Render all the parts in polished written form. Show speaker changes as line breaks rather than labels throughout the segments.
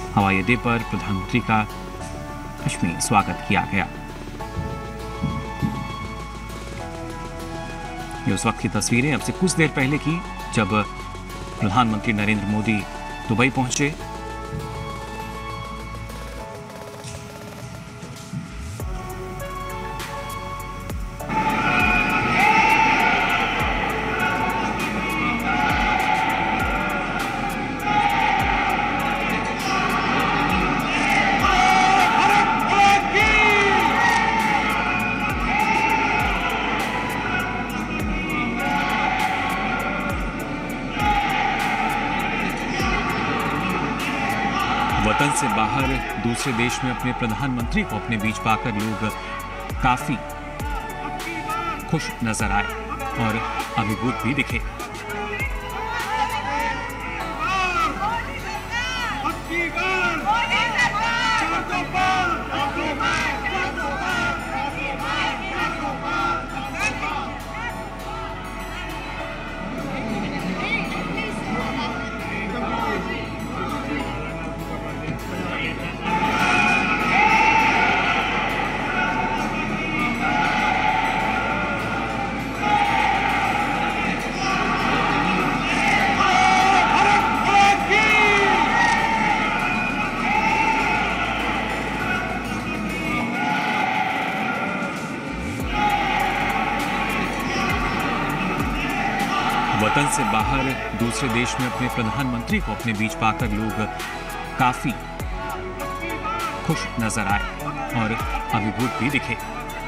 हवाई अड्डे पर प्रधानमंत्री का रश्मि स्वागत किया गया। ये उस वक्त की तस्वीरें अब से कुछ देर पहले की, जब प्रधानमंत्री नरेंद्र मोदी दुबई पहुंचे। वतन से बाहर दूसरे देश में अपने प्रधानमंत्री को अपने बीच पाकर लोग काफी खुश नजर आए और अभिभूत भी दिखे। वतन से बाहर दूसरे देश में अपने प्रधानमंत्री को अपने बीच पाकर लोग काफी खुश नजर आए और अभिभूत भी दिखे।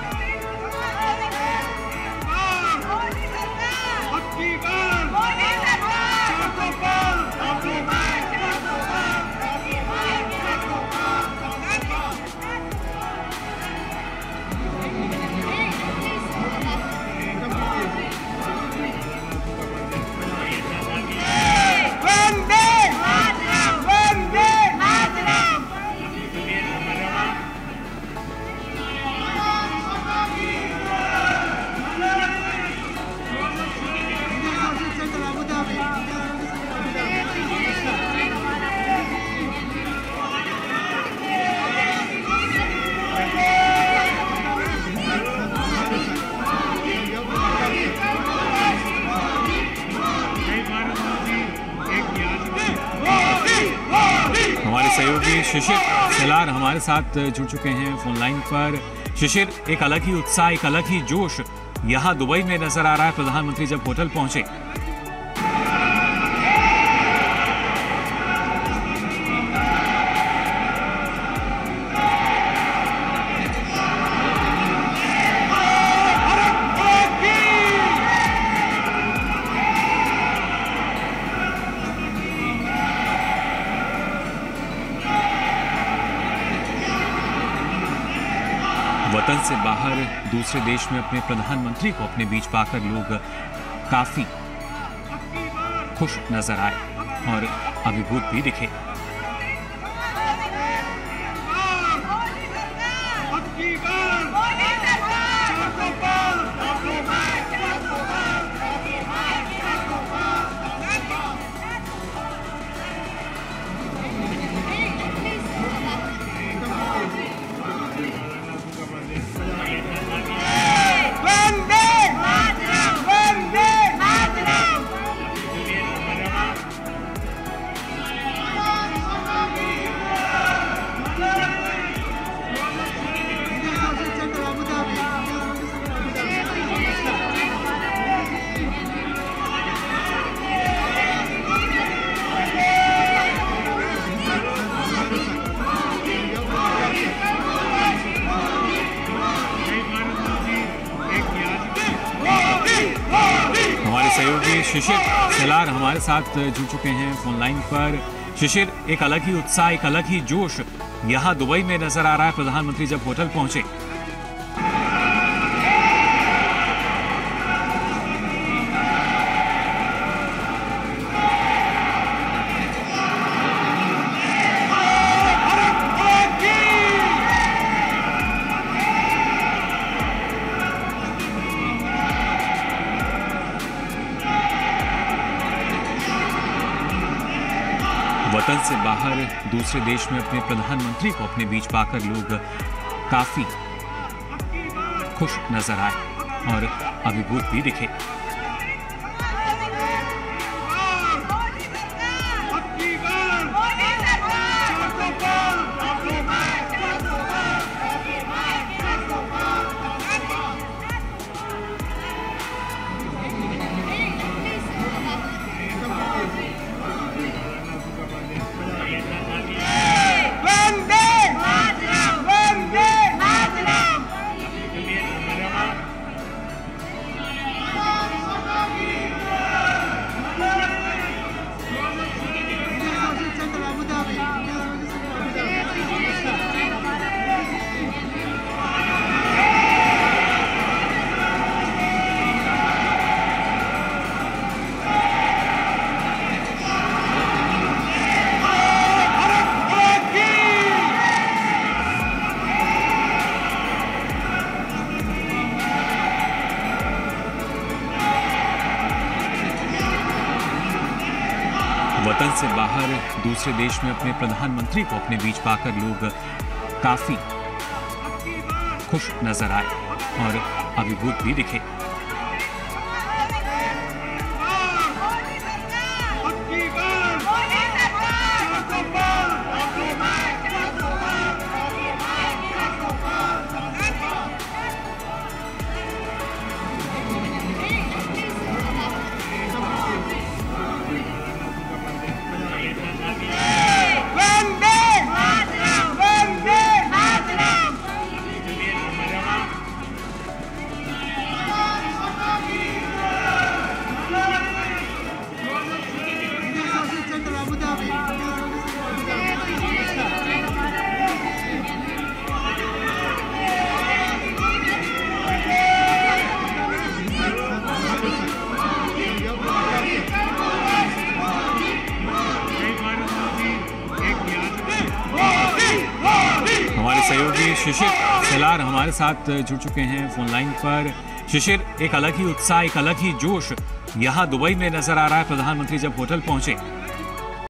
हमारे सहयोगी शिशिर सेलार हमारे साथ जुड़ चुके हैं फोन लाइन पर। शिशिर, एक अलग ही उत्साह, एक अलग ही जोश यहां दुबई में नजर आ रहा है प्रधानमंत्री जब होटल पहुंचे। वतन से बाहर दूसरे देश में अपने प्रधानमंत्री को अपने बीच पाकर लोग काफी खुश नजर आए और अभिभूत भी दिखे। सहयोगी शिशिर सेलार हमारे साथ जुड़ चुके हैं फोन लाइन पर। शिशिर, एक अलग ही उत्साह, एक अलग ही जोश यहां दुबई में नजर आ रहा है प्रधानमंत्री जब होटल पहुंचे। वतन वतन से बाहर दूसरे देश में अपने प्रधानमंत्री को अपने बीच पाकर लोग काफी खुश नजर आए और अभिभूत भी दिखे। वतन से बाहर दूसरे देश में अपने प्रधानमंत्री को अपने बीच पाकर लोग काफी खुश नजर आए और अभिभूत भी दिखे। हमारे सहयोगी शिशिर सेलार हमारे साथ जुड़ चुके हैं फोन लाइन पर। शिशिर, एक अलग ही उत्साह, एक अलग ही जोश यहाँ दुबई में नजर आ रहा है प्रधानमंत्री जब होटल पहुंचे।